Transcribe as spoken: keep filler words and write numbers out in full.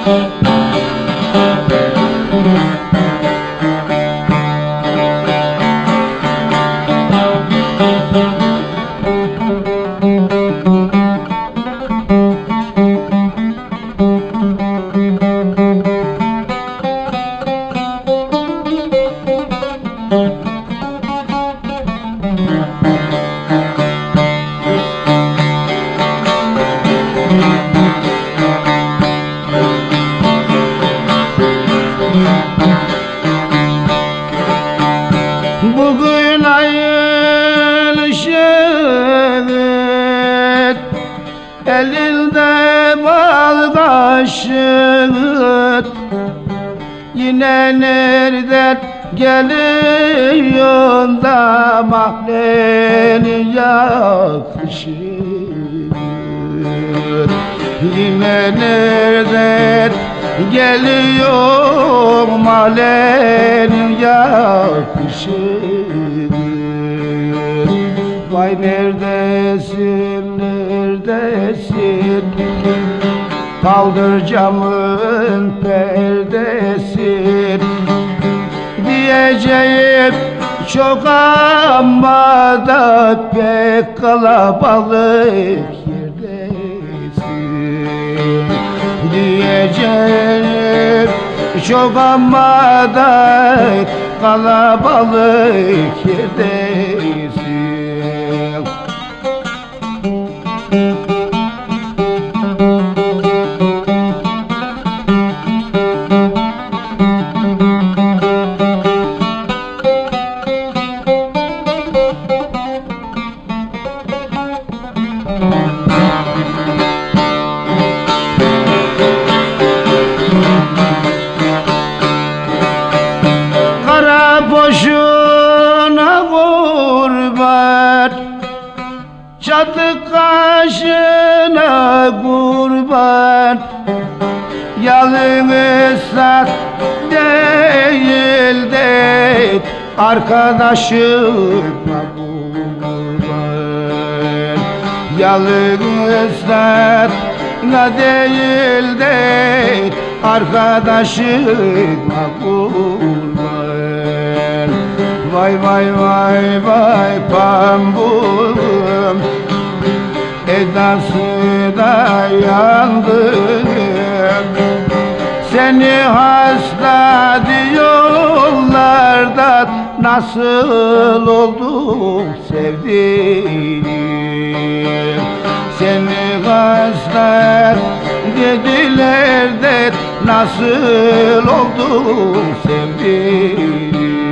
Bugün ayın şehit, elinde bal kaşık. Yine nereden geliyorsun da mahreni yakışır? Yine nereden geliyor mahreni yakışır? Vay neredesin, neredesin? Kaldır camın perdesin. Diyeceğim çok ama da pek kalabalık yerdesin. Diyeceğim çok ama da kalabalık yerdesin. Kara boşuna kurban, çatık kaşına kurban. Yalın ıslak değil de arkadaşıma kurban. Yalın ıslak değil de arkadaşıma kurban. Vay vay vay vay pambulum, edası da yandım. Seni hasta diyorlar da nasıl oldum sevdiğim? Seni hasta dediler de nasıl oldum sevdiğim?